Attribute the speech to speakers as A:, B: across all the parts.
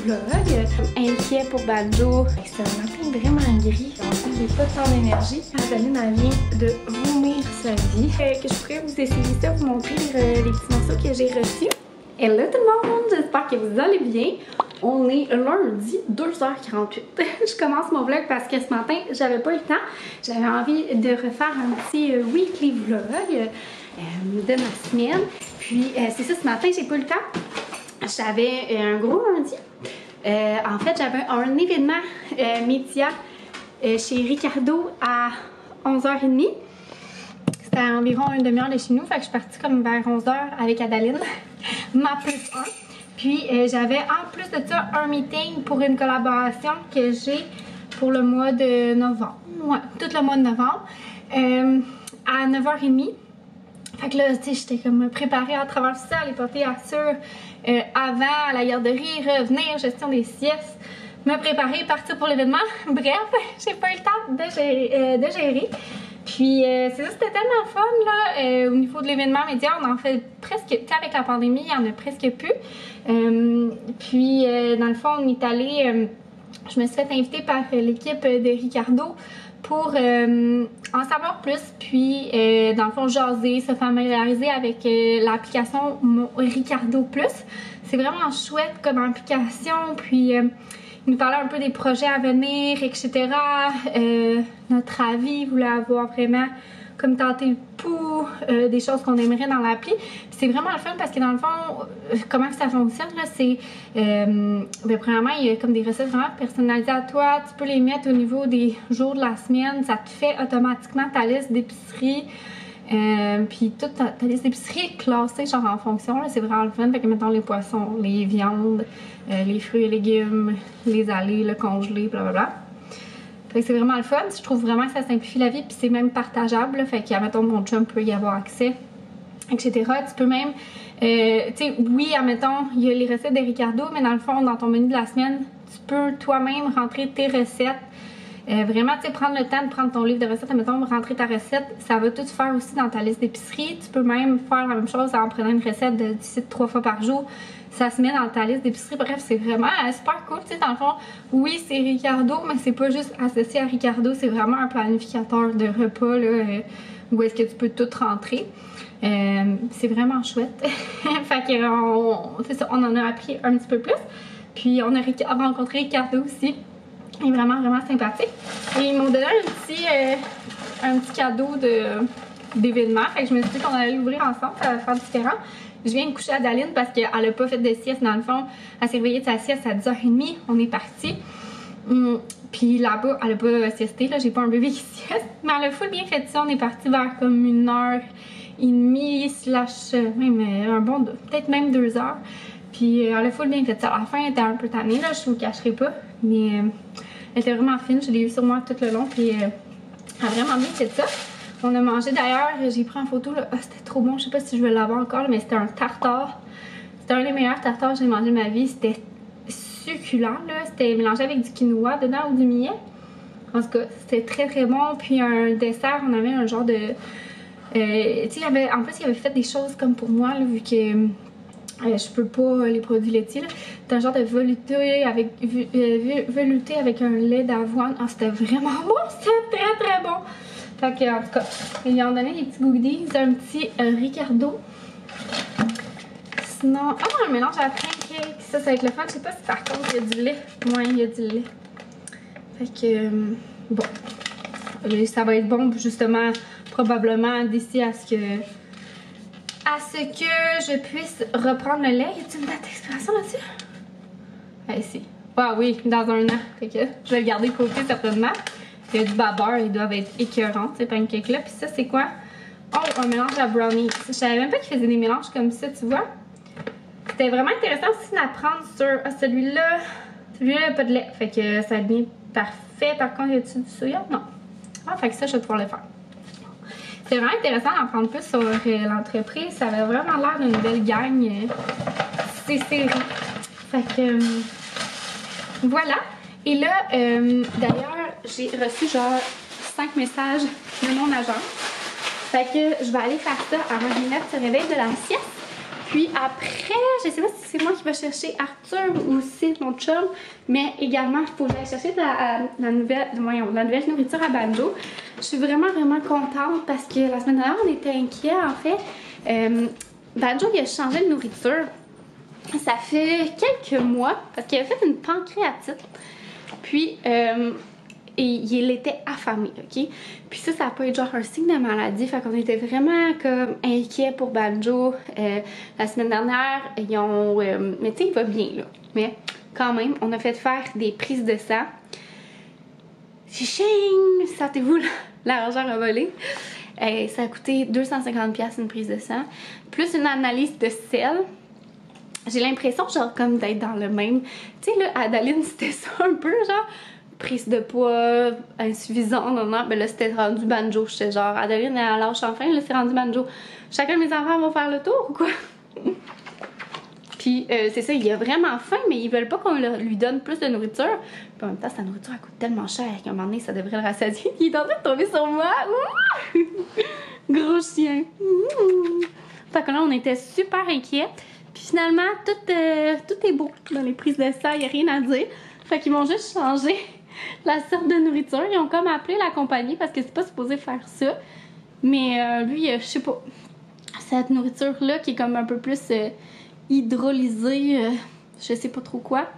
A: vlog. Inquiet pour Banjo. C'est un matin vraiment gris. En plus, j'ai pas tant d'énergie. Adeline vient de vomir sa vie. Que je pourrais vous essayer ça, vous montrer les petits morceaux que j'ai reçus. Hello tout le monde, j'espère que vous allez bien. On est lundi, 2h48. Je commence mon vlog parce que ce matin, j'avais pas le temps. J'avais envie de refaire un petit weekly vlog de ma semaine. Puis c'est ça, ce matin, j'ai pas le temps. J'avais un gros lundi. En fait, j'avais un événement média chez Ricardo à 11h30. C'était à environ une demi-heure de chez nous. Fait que je suis partie comme vers 11h avec Adeline, ma plus 1. Puis j'avais en plus de ça un meeting pour une collaboration que j'ai pour le mois de novembre. Ouais, tout le mois de novembre. À 9h30. Fait que là, tu sais, j'étais comme préparée à travers tout ça, aller porter Arthur avant à la garderie, revenir, gestion des siestes, me préparer, partir pour l'événement. Bref, j'ai pas eu le temps de gérer. Puis c'est ça, c'était tellement fun là, au niveau de l'événement média, on en fait presque, tu sais, avec la pandémie, il y en a presque plus. Puis dans le fond, on est allé, je me suis fait inviter par l'équipe de Ricardo pour en savoir plus, puis dans le fond jaser, se familiariser avec l'application Ricardo Plus. C'est vraiment chouette comme application, puis il nous parlait un peu des projets à venir, etc. Notre avis, il voulait avoir vraiment comme tenter le pouls, des choses qu'on aimerait dans l'appli. C'est vraiment le fun parce que dans le fond, comment ça fonctionne, là, c'est premièrement, il y a comme des recettes vraiment personnalisées à toi. Tu peux les mettre au niveau des jours de la semaine. Ça te fait automatiquement ta liste d'épicerie. Puis toute ta liste d'épicerie est classée genre en fonction. C'est vraiment le fun. Fait que mettons les poissons, les viandes, les fruits et légumes, les allées, le congelé, blablabla. Fait que c'est vraiment le fun. Je trouve vraiment que ça simplifie la vie, puis c'est même partageable. Fait que, admettons, mon chum peut y avoir accès, etc. Tu peux même, tu sais, oui, admettons, il y a les recettes de Ricardo, mais dans le fond, dans ton menu de la semaine, tu peux toi-même rentrer tes recettes. Vraiment, tu sais, prendre le temps de prendre ton livre de recettes, admettons, rentrer ta recette, ça va tout faire aussi dans ta liste d'épicerie. Tu peux même faire la même chose en prenant une recette du site 3 fois par jour. Ça se met dans ta liste d'épicerie. Bref, c'est vraiment super cool. Tu sais, dans le fond, oui, c'est Ricardo, mais c'est pas juste associé à Ricardo. C'est vraiment un planificateur de repas, là, où est-ce que tu peux tout rentrer. C'est vraiment chouette. Fait que, c'est ça, on en a appris un petit peu plus. Puis, on a rencontré Ricardo aussi. Il est vraiment, vraiment sympathique. Et ils m'ont donné un petit cadeau d'événement. Fait que je me suis dit qu'on allait l'ouvrir ensemble, ça va faire différent. Je viens de coucher à Adeline parce qu'elle n'a pas fait de sieste dans le fond. Elle s'est réveillée de sa sieste à 10h30. On est parti. Puis là-bas, elle n'a pas siesté. Là, j'ai pas un bébé qui sieste. Mais elle a full bien fait ça. On est parti vers comme 1h30 slash même un bon, peut-être même 2h. Puis elle a full bien fait ça. À la fin, elle était un peu tannée, là, je vous cacherai pas. Mais elle était vraiment fine. Je l'ai eu sur moi tout le long. Puis elle a vraiment bien fait ça. On a mangé d'ailleurs, j'ai pris en photo, là. Ah, c'était trop bon, je sais pas si je vais l'avoir encore, mais c'était un tartare. C'était un des meilleurs tartares que j'ai mangé de ma vie. C'était succulent, là. C'était mélangé avec du quinoa dedans ou du millet. En tout cas, c'était très très bon. Puis un dessert, on avait un genre de... tu sais, en plus, il avait fait des choses comme pour moi, là, vu que... je peux pas les produits laitiers. C'était un genre de velouté avec un lait d'avoine. Ah, c'était vraiment bon. C'était très très bon. Fait que, en tout cas, ils lui ont donné des petits goodies. Un petit Ricardo. Sinon, un mélange à pancake. Ça va être le fun. Je sais pas si par contre il y a du lait. Ouais, il y a du lait. Fait que, bon. Ça va être bon justement, probablement d'ici à ce que je puisse reprendre le lait. Y a-t-il une date d'expiration là-dessus? Ici. Ah oui, dans 1 an. Fait que je vais le garder de côté certainement. Il y a du beurre, ils doivent être écœurants, ces pancakes-là. Puis ça, c'est quoi? Oh, un mélange à brownie. Je savais même pas qu'ils faisaient des mélanges comme ça, tu vois. C'était vraiment intéressant aussi d'apprendre sur celui-là. Celui-là, il n'y a pas de lait. Fait que ça devient parfait. Par contre, y a-t-il du soya? Non. Ah, fait que ça, je vais pouvoir le faire. C'est vraiment intéressant d'en prendre plus sur l'entreprise. Ça avait vraiment l'air d'une belle gang. C'est série. Fait que voilà. Et là, d'ailleurs, j'ai reçu genre 5 messages de mon agent. Fait que je vais aller faire ça avant que Ginette se réveille de la sieste.
B: Puis après, je sais pas si c'est moi qui vais chercher Arthur ou si c'est mon chum, mais également, il faut que j'aille chercher la nouvelle nourriture à Banjo. Je suis vraiment contente parce que la semaine dernière, on était inquiets en fait. Banjo, il a changé de nourriture. Ça fait quelques mois parce qu'il a fait une pancréatite. Puis, et il était affamé, ok? Puis ça a pas été genre un signe de maladie. Fait qu'on était vraiment comme inquiets pour Banjo. La semaine dernière, ils ont... mais tu sais, il va bien, là. Mais quand même, on a fait faire des prises de sang. Chiching! Sentez-vous, l'argent a volé. Ça a coûté 250$ une prise de sang. Plus une analyse de sel. J'ai l'impression, genre, comme d'être dans le même... Tu sais, là, Adaline, c'était ça un peu, genre... Prise de poids insuffisante, non. Ben là, c'était rendu Banjo. J'étais genre, Adeline, elle lâche enfin, là, c'est rendu Banjo. Chacun de mes enfants va faire le tour ou quoi? Puis, c'est ça, il a vraiment faim, mais ils veulent pas qu'on lui donne plus de nourriture. Puis en même temps, sa nourriture, elle coûte tellement cher qu'à un moment donné, ça devrait le rassasier. Il est en train de tomber sur moi. Gros chien. Fait que là, on était super inquiets. Puis finalement, tout est beau dans les prises de sang, il n'y a rien à dire. Fait qu'ils m'ont juste changé la sorte de nourriture. Ils ont comme appelé la compagnie parce que c'est pas supposé faire ça. Mais lui, je sais pas. Cette nourriture-là qui est comme un peu plus hydrolysée, je sais pas trop quoi.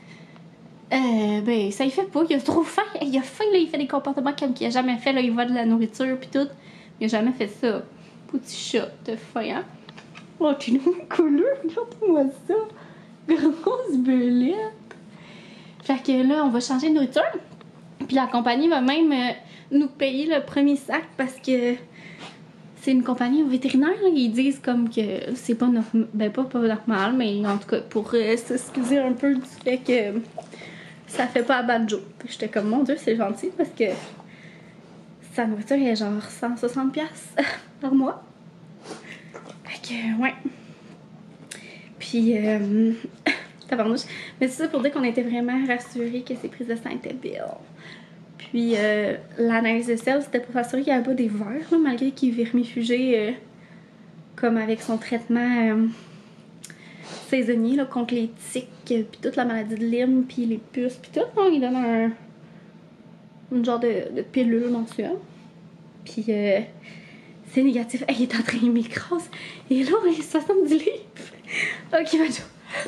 B: Ben, ça y fait pas. Il a trop faim. Il a faim, là. Il fait des comportements comme qu'il a jamais fait. Là. Il vole de la nourriture pis tout. Il a jamais fait ça. Petit chat de faim, hein. Oh, tu nous couleur. Regarde-moi ça. Grosse belette. Fait que là, on va changer de nourriture. Puis la compagnie va même nous payer le premier sac parce que c'est une compagnie vétérinaire. Là. Ils disent comme que c'est pas normal. Ben, pas normal, mais en tout cas, pour s'excuser un peu du fait que ça fait pas à Banjo. Fait que j'étais comme, mon Dieu, c'est gentil parce que sa nourriture est genre 160$ par mois. Fait que, ouais. Puis, tabarnouche. Mais c'est ça pour dire qu'on était vraiment rassurés que ces prises de sang étaient belles. Puis l'analyse de sel, c'était pour s'assurer qu'il n'y avait pas des vers, là, malgré qu'il est vermifugé comme avec son traitement saisonnier là, contre les tiques, puis toute la maladie de Lyme, puis les puces, puis tout. Non, il donne une genre de pilule mensuelle. Puis c'est négatif. Hey, il est en train de m'écraser. Et là, il est 70 livres. Ok, Banjo.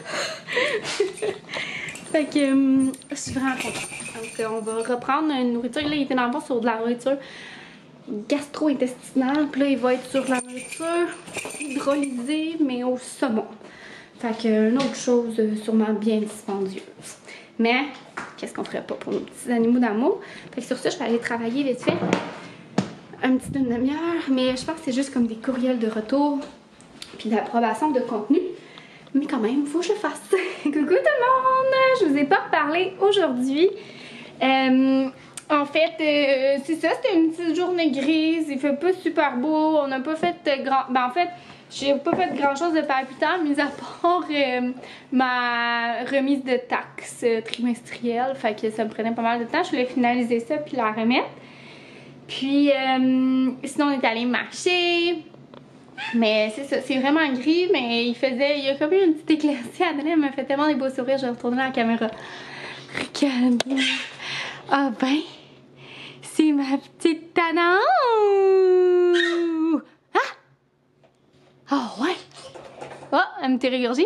B: Fait que je suis vraiment contente. Donc on va reprendre une nourriture. Là, il était dans le fond sur de la nourriture gastro-intestinale. Puis là, il va être sur de la nourriture hydrolysée, mais au saumon. Fait que une autre chose sûrement bien dispendieuse. Mais qu'est-ce qu'on ferait pas pour nos petits animaux d'amour? Fait que sur ça, je vais aller travailler vite fait. Un petit demi-heure. Mais je pense que c'est juste comme des courriels de retour. Puis d'approbation de contenu. Mais quand même, faut que je le fasse. Coucou tout le monde! Je vous ai pas reparlé aujourd'hui. En fait, c'est ça, c'était une petite journée grise. Il fait pas super beau. On n'a pas fait grand... Ben en fait, j'ai pas fait grand chose de palpitant, mis à part ma remise de taxes trimestrielle. Fait que ça me prenait pas mal de temps. Je voulais finaliser ça puis la remettre. Puis, sinon, on est allé marcher. Mais c'est ça, c'est vraiment gris, mais il y a comme eu une petite éclaircie. Adeline m'a fait tellement des beaux sourires, je vais retourner la caméra. Regarde. Ah ben, c'est ma petite Tana. Ah! Oh ouais! Oh, elle me régurgie.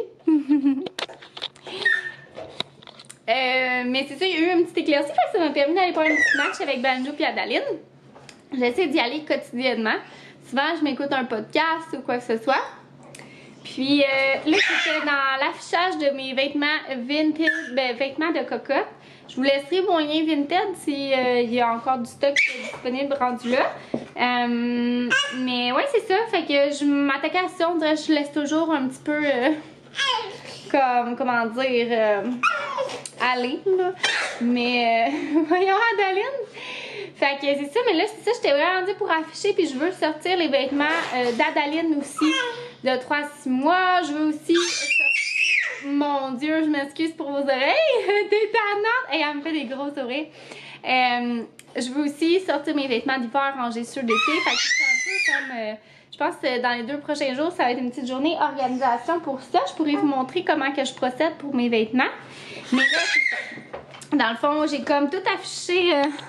B: Mais c'est ça, il y a eu une petite éclaircie, ça m'a permis d'aller faire un petit match avec Banjo et Adeline. J'essaie d'y aller quotidiennement. Souvent, je m'écoute un podcast ou quoi que ce soit. Puis là, c'était dans l'affichage de mes vêtements vintage, vêtements de cocotte. Je vous laisserai mon lien Vinted si il y a encore du stock disponible rendu là. Mais ouais, c'est ça. Fait que je m'attaquais à ça. On dirait que je laisse toujours un petit peu comme, comment dire, aller, là. Mais voyons, Adeline. Fait que c'est ça, mais là, c'est ça, j'étais vraiment rendue pour afficher, puis je veux sortir les vêtements d'Adaline aussi, de 3 à 6 mois. Je veux aussi sortir... Mon Dieu, je m'excuse pour vos oreilles, t'es tannante! Et elle me fait des grosses oreilles. Je veux aussi sortir mes vêtements d'hiver rangés sur l'été, fait que c'est un peu comme... Je pense que dans les 2 prochains jours, ça va être une petite journée organisation pour ça. Je pourrais vous montrer comment que je procède pour mes vêtements. Mais là, c'est ça. Dans le fond, j'ai comme tout affiché...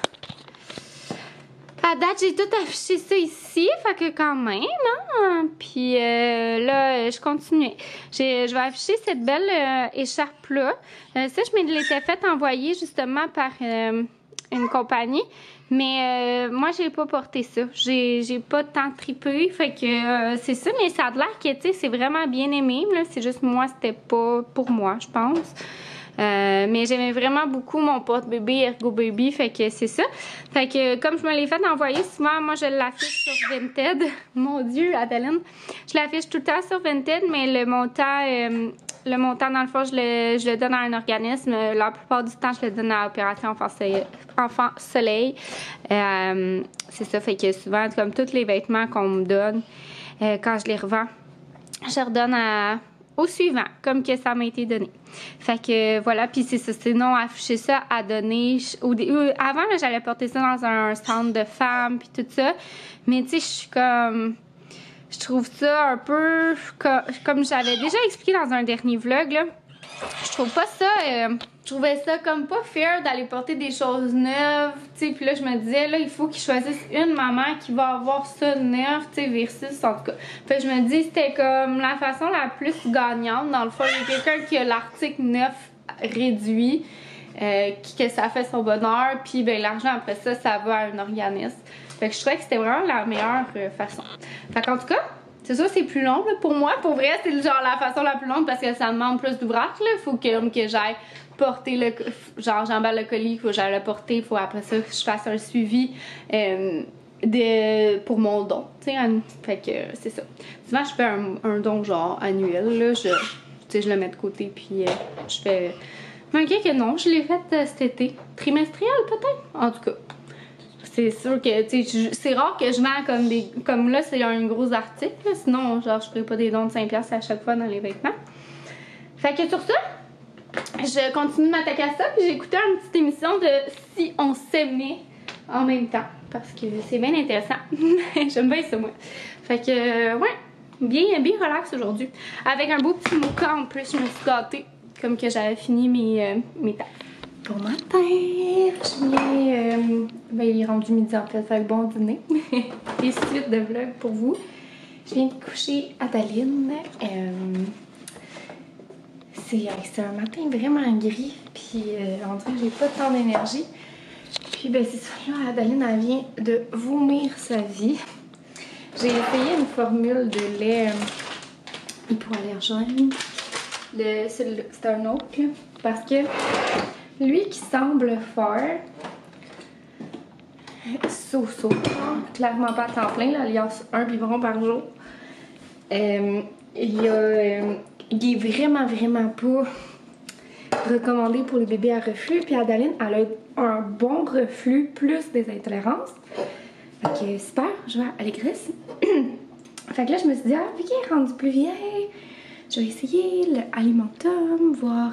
B: À date, j'ai tout affiché ça ici, fait que quand même, hein? Puis là, je continue. Je vais afficher cette belle écharpe-là. Ça, je me l'étais fait envoyer justement par une compagnie. Mais moi, j'ai pas porté ça. J'ai pas tant trippé. Fait que c'est ça, mais ça a l'air que, tu sais, c'est vraiment bien aimé. C'est juste moi, c'était pas pour moi, je pense. Mais j'aimais vraiment beaucoup mon porte-bébé Ergo Baby, fait que c'est ça. Fait que comme je me l'ai fait envoyer souvent, moi je l'affiche sur Vinted. Mon Dieu, Adeline. Je l'affiche tout le temps sur Vinted, mais le montant dans le fond, je le donne à un organisme. La plupart du temps, je le donne à Opération Enfant Soleil. C'est ça, fait que souvent, comme tous les vêtements qu'on me donne, quand je les revends, je redonne au suivant, comme que ça m'a été donné. Fait que voilà, puis c'est ça, sinon afficher ça à donner. Avant, j'allais porter ça dans un centre de femmes, puis tout ça. Mais tu sais, je suis comme... Je trouve ça un peu... Comme j'avais déjà expliqué dans un dernier vlog, là. Je trouve pas ça... je trouvais ça comme pas fair d'aller porter des choses neuves, tu sais. Puis là, je me disais, là, il faut qu'ils choisissent une maman qui va avoir ça neuf, tu sais, versus, en tout cas. Fait que je me dis, c'était comme la façon la plus gagnante. Dans le fond, il y a quelqu'un qui a l'article neuf réduit, que ça fait son bonheur, puis ben l'argent, après ça, ça va à un organisme. Fait que je trouvais que c'était vraiment la meilleure façon. Fait qu'en tout cas, c'est sûr c'est plus long là, pour moi. Pour vrai, c'est genre la façon la plus longue parce que ça demande plus d'ouvrage. Il faut que j'aille porter le... Genre, j'emballe le colis, il faut que j'aille le porter. Il faut après ça que je fasse un suivi pour mon don. Tu sais, fait que c'est ça. Souvent, je fais un don genre annuel. Là, je le mets de côté puis je fais... Malgré que non, je l'ai fait cet été. Trimestriel peut-être? En tout cas. C'est sûr que, tu sais, c'est rare que je vends comme des... Comme là, c'est un gros article. Là, sinon, genre, je ferais pas des dons de 5$ à chaque fois dans les vêtements. Fait que sur ça, je continue de m'attaquer à ça. Puis j'ai écouté une petite émission de Si on s'aimait en même temps. Parce que c'est bien intéressant. J'aime bien ça, moi. Fait que, ouais, bien relax aujourd'hui. Avec un beau petit mocha en plus, je me suis gâtée. Comme que j'avais fini mes tâches. Bon matin! Je viens... ben, il est rendu midi en fait, fait bon dîner. Et suite de vlog pour vous. Je viens de coucher Adeline. C'est un matin vraiment gris, puis on dirait que j'ai pas tant d'énergie. Puis ben c'est ça, là, Adeline, elle vient de vomir sa vie. J'ai essayé une formule de lait hypoallergène. C'est un autre, là, parce que lui qui semble faire clairement pas à temps plein, là, alias un biberon par jour. Il est vraiment pas recommandé pour les bébés à reflux. Puis Adeline, elle a un bon reflux plus des intolérances. Fait que super, je vais à l'allégresse. Fait que là, je me suis dit, vu qu'elle est rendue plus vieille, je vais essayer l'alimentum, voir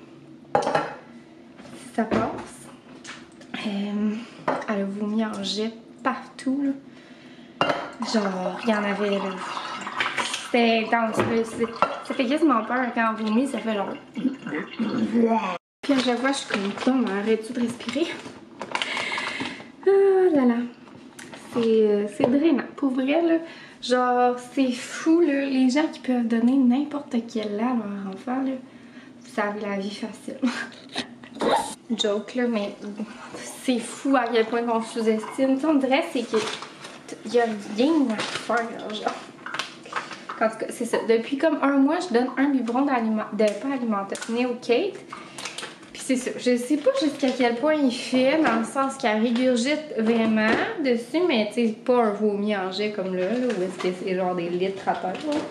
B: si ça passe. Elle a vomi en jet partout, là. Genre, il y en avait, là. C'était intense, là. Ça fait quasiment peur quand on vomit, ça fait genre... Puis à chaque fois, je suis comme, arrête-tu de respirer? Ah là là. C'est drainant. Pour vrai, là, genre, c'est fou, là. Les gens qui peuvent donner n'importe quel lait à leur enfant, là, vous avez la vie facile. Joke, là, mais c'est fou à quel point qu'on sous-estime. On dirait c'est qu'il y a rien à faire, genre. En tout cas, c'est ça. Depuis comme un mois, je donne un biberon pas alimentaire, Neocate. Puis c'est ça. Je sais pas jusqu'à quel point il fait, dans le sens qu'elle régurgite vraiment dessus, mais tu sais, pas un vomi en jet comme là, où est-ce que c'est genre des litres à terre.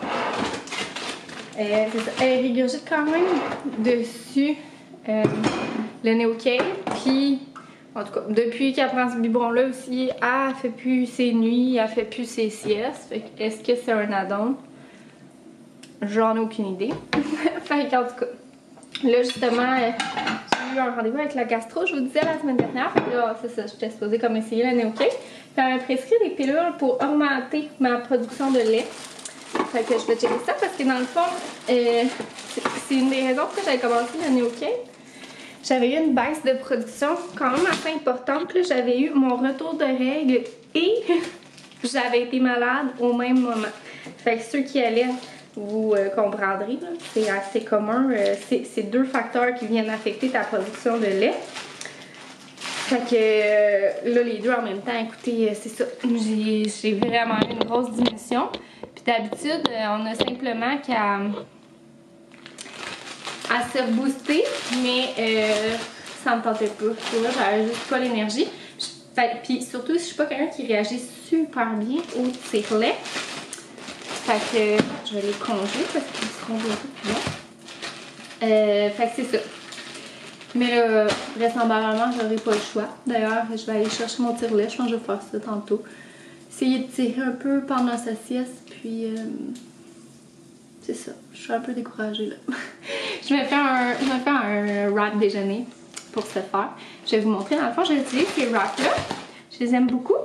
B: C'est ça. Elle régurgite quand même dessus le Neocate. Puis, en tout cas, depuis qu'elle prend ce biberon-là aussi, elle fait plus ses nuits, elle fait plus ses siestes. Fait que, est-ce que c'est un add-on? J'en ai aucune idée. Fait qu'en tout cas, là justement, j'ai eu un rendez-vous avec la gastro, je vous disais la semaine dernière. Là, c'est ça, j'étais supposée comme essayer le Neocate.
A: Elle m'a prescrit des pilules pour augmenter ma production de lait. Fait que je vais checker ça parce que dans le fond, c'est une des raisons pour que j'avais commencé le NeoCare. J'avais eu une baisse de production quand même assez importante. J'avais eu mon retour de règles et j'avais été malade au même moment. Fait que ceux qui allaient, vous comprendrez, c'est assez commun. C'est deux facteurs qui viennent affecter ta production de lait. Fait que là, les deux en même temps, écoutez, c'est ça. J'ai vraiment eu une grosse diminution. Puis d'habitude, on a simplement qu'à se rebooster, mais ça me tentait pas. Là, j'avais juste pas l'énergie. Puis surtout, si je suis pas quelqu'un qui réagit super bien au tire-lait. Fait que je vais les congeler parce qu'ils seront bientôt plus longs. Fait que c'est ça. Mais là, vraisemblablement, j'aurai pas le choix. D'ailleurs, je vais aller chercher mon tire-lait. Je pense que je vais faire ça tantôt. Essayer de tirer un peu pendant sa sieste, puis c'est ça. Je suis un peu découragée là. je me fais un wrap déjeuner pour ce faire. Je vais vous montrer. Dans le fond, j'utilise ces wraps-là. Je les aime beaucoup.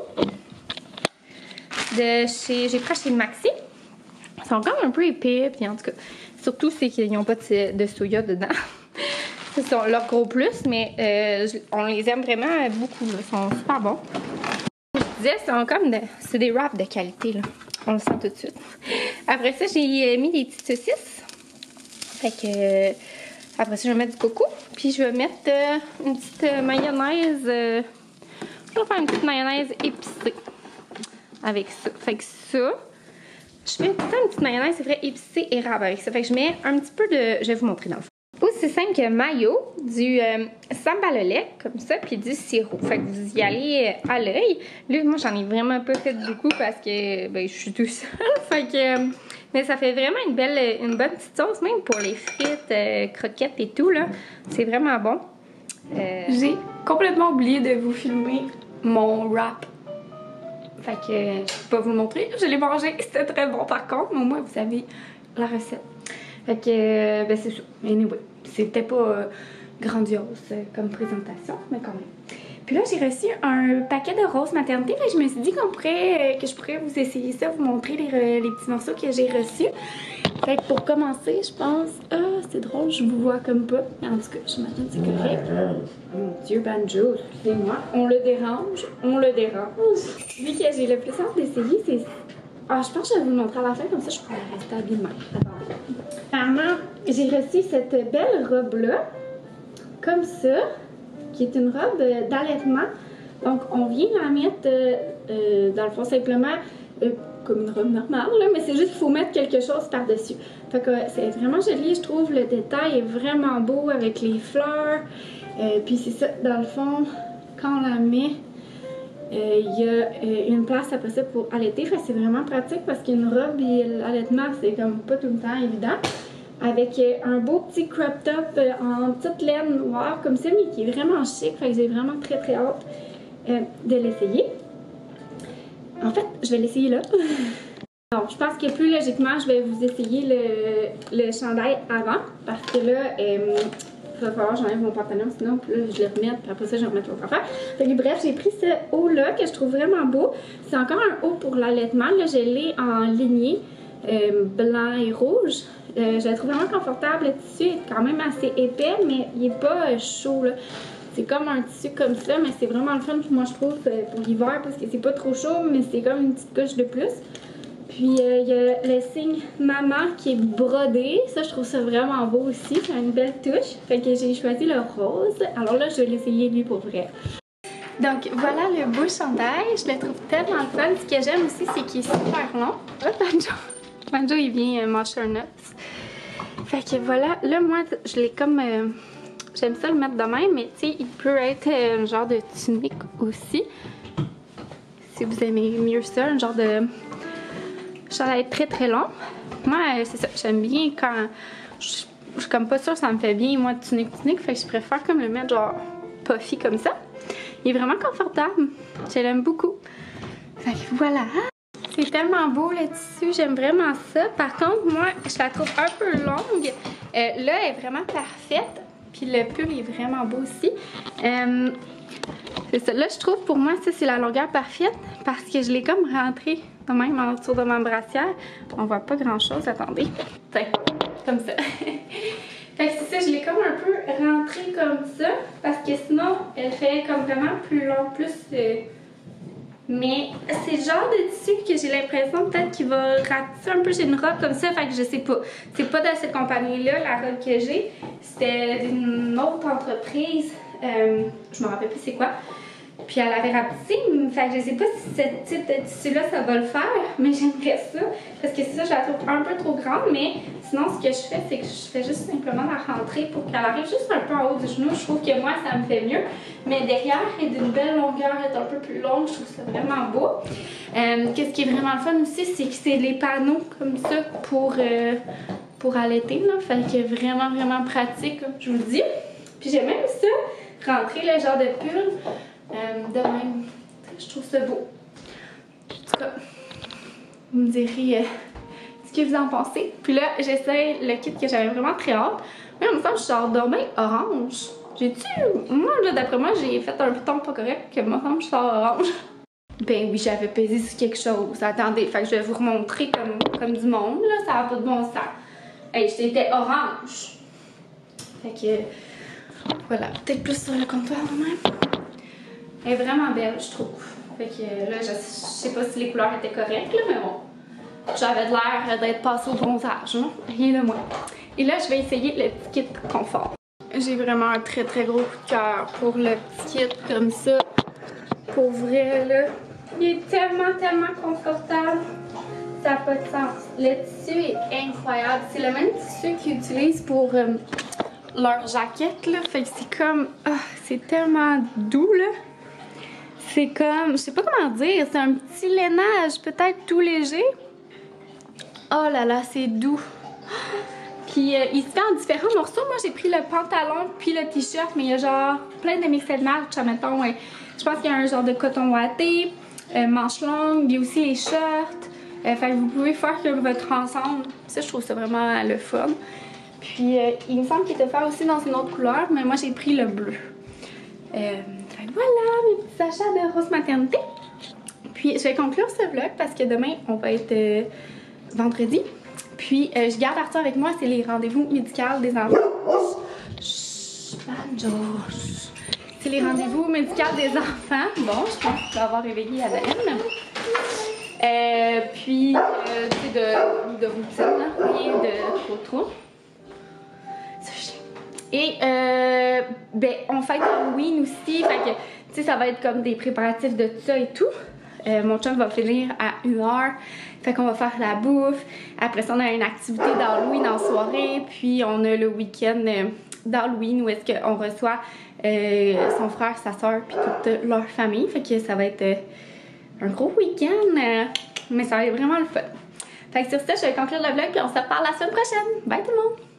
A: J'ai pris chez Maxi. Ils sont comme un peu épais, puis en tout cas, surtout c'est qu'ils n'ont pas de soya dedans. C'est leur gros plus, mais on les aime vraiment beaucoup. Là. Ils sont super bons. Je disais, c'est des wraps de qualité, là. On le sent tout de suite. Après ça, j'ai mis des petites saucisses. Fait que après ça, je vais mettre du coco. Puis je vais mettre une petite mayonnaise. Je vais faire une petite mayonnaise épicée avec ça. Fait que ça, je fais tout le temps une petite mayonnaise, c'est vrai, épicée érable avec ça. Fait que je mets un petit peu de. Je vais vous montrer dans le fond. Aussi simple que mayo, du sambal au lait, comme ça, puis du sirop. Fait que vous y allez à l'œil. Là, moi, j'en ai vraiment pas fait beaucoup parce que ben, je suis tout seule. Fait que, mais ça fait vraiment une bonne petite sauce, même pour les frites, croquettes et tout, là. C'est vraiment bon. J'ai complètement oublié de vous filmer mon wrap. Fait que je peux pas vous le montrer. Je l'ai mangé, c'était très bon par contre, mais au moins vous avez la recette. Fait que, ben c'est ça. Anyway, c'était pas grandiose comme présentation, mais quand même. Puis là, j'ai reçu un paquet de roses maternité. Fait que je me suis dit que je pourrais vous essayer ça, vous montrer les petits morceaux que j'ai reçus. Fait que pour commencer, je pense... Ah, c'est drôle, je vous vois comme pas. En tout cas, j'imagine que c'est correct. Mon Dieu, Banjo, excusez-moi. On le dérange. Lui que j'ai le plus hâte d'essayer, c'est... Ah, je pense que je vais vous le montrer à la fin, comme ça je pourrais rester habillée de même. Attendez. Apparemment, j'ai reçu cette belle robe-là, comme ça, qui est une robe d'allaitement. Donc, on vient la mettre, dans le fond, simplement comme une robe normale, là, mais c'est juste qu'il faut mettre quelque chose par-dessus. Fait que c'est vraiment joli, je trouve. Le détail est vraiment beau avec les fleurs. Puis c'est ça, dans le fond, quand on la met... il y a une place après ça pour allaiter, c'est vraiment pratique parce qu'une robe et l'allaitement c'est comme pas tout le temps évident. Avec un beau petit crop top en petite laine noire comme ça, mais qui est vraiment chic, fait que j'ai vraiment très hâte de l'essayer. En fait, je vais l'essayer là. Donc, je pense que plus logiquement, je vais vous essayer le chandail avant parce que là... il va falloir que j'enlève mon pantalon, sinon là, je le remette, puis après ça, je vais remettre l'autre affaire. Fait que bref, j'ai pris ce haut-là que je trouve vraiment beau. C'est encore un haut pour l'allaitement. Là, je l'ai en lignée blanc et rouge. Je la trouve vraiment confortable. Le tissu est quand même assez épais, mais il n'est pas chaud. C'est comme un tissu comme ça, mais c'est vraiment le fun, moi, je trouve, pour l'hiver, parce que c'est pas trop chaud, mais c'est comme une petite couche de plus. Puis il y a le signe maman qui est brodé. Ça, je trouve ça vraiment beau aussi. C'est une belle touche. Fait que j'ai choisi le rose. Alors là, je vais l'essayer lui pour vrai. Donc voilà le beau chandail. Je le trouve tellement fun. Ce que j'aime aussi, c'est qu'il est super long. Oh, Banjo, il vient manger un nut. Fait que voilà. Là, moi, je l'ai comme... j'aime ça le mettre de même, mais tu sais, il peut être un genre de tunique aussi. Si vous aimez mieux ça, un genre de... Ça va être très long. Moi, c'est ça. J'aime bien quand... Je suis comme pas sûre que ça me fait bien, moi, tunique. Fait que je préfère comme le mettre genre puffy comme ça. Il est vraiment confortable. Je l'aime beaucoup. Fait que voilà. C'est tellement beau le tissu. J'aime vraiment ça. Par contre, moi, je la trouve un peu longue. Là, elle est vraiment parfaite. Puis le pull est vraiment beau aussi.
B: C'est ça. Là, je trouve pour moi, ça, c'est la longueur parfaite parce que je l'ai comme rentré de même autour de ma brassière. On voit pas grand-chose. Attendez. Tiens, comme ça. Fait que c'est ça, je l'ai comme un peu rentré comme ça parce que sinon, elle fait comme vraiment plus long, plus... Mais c'est le genre de tissu que j'ai l'impression peut-être qu'il va ratisser un peu. J'ai une robe comme ça, fait que je sais pas. C'est pas de cette compagnie-là, la robe que j'ai. C'était d'une autre entreprise. Je me rappelle plus c'est quoi. Puis elle avait rapetissé, fait que je sais pas si ce type de tissu-là, ça va le faire, mais j'aimerais ça. Parce que c'est ça, je la trouve un peu trop grande, mais sinon, ce que je fais, c'est que je fais juste simplement la rentrer pour qu'elle arrive juste un peu en haut du genou. Je trouve que moi, ça me fait mieux. Mais derrière, elle est d'une belle longueur, elle est un peu plus longue, je trouve ça vraiment beau. Qu'est-ce qui est vraiment le fun aussi, c'est que c'est les panneaux comme ça pour allaiter, là. Fait que vraiment, vraiment pratique, comme je vous le dis. Puis j'ai même ça, rentrer le genre de pull. De même, je trouve ça beau. En tout cas, vous me direz ce que vous en pensez. Puis là, j'essaie le kit que j'avais vraiment très hâte. Mais en même temps, je sors demain orange. J'ai-tu... Moi, là, d'après moi, j'ai fait un ton pas correct que moi, je sors orange. Ben oui, j'avais pesé sur quelque chose. Attendez, fait que je vais vous remontrer comme du monde, là. Ça n'a pas de bon sens. Hey, c'était orange. Fait que... Voilà, peut-être plus sur le comptoir même. Elle est vraiment belle, je trouve. Fait que là, je sais pas si les couleurs étaient correctes, là, mais bon. J'avais de l'air d'être passée au bronzage, hein? Rien de moins. Et là, je vais essayer le petit kit confort. J'ai vraiment un très très gros coup de cœur pour le petit kit comme ça. Pour vrai, là. Il est tellement, tellement confortable. Ça n'a pas de sens. Le tissu est incroyable. C'est le même tissu qu'ils utilisent pour leur jaquette, là. Fait que c'est comme... Oh, c'est tellement doux, là. C'est comme, je sais pas comment dire, c'est un petit lainage peut-être tout léger. Oh là là, c'est doux. Puis il se fait en différents morceaux. Moi, j'ai pris le pantalon puis le t-shirt, mais il y a genre plein de mix and match, mettons. Je pense qu'il y a un genre de coton ouaté, manches longues, il y a aussi les shorts. Fait que vous pouvez faire comme votre ensemble. Ça, je trouve ça vraiment le fun. Puis il me semble qu'il était fait aussi dans une autre couleur, mais moi, j'ai pris le bleu. Voilà mes petits achats de Rose Maternité. Puis je vais conclure ce vlog parce que demain on va être vendredi. Puis je garde Arthur avec moi, c'est les rendez-vous médicaux des enfants. C'est les rendez-vous médicaux des enfants. Bon, je pense qu'il va avoir réveillé Adèle. Puis tu sais de routine, là, rien de trop. Et ben on fête Halloween aussi, fait que tu sais ça va être comme des préparatifs de tout ça et tout. Mon chum va finir à 1h, fait qu'on va faire la bouffe. Après ça on a une activité d'Halloween en soirée, puis on a le week-end d'Halloween où est-ce qu'on reçoit son frère, sa soeur, puis toute leur famille. Fait que ça va être un gros week-end, mais ça va être vraiment le fun. Fait que sur ça, je vais conclure le vlog, puis on se reparle la semaine prochaine. Bye tout le monde!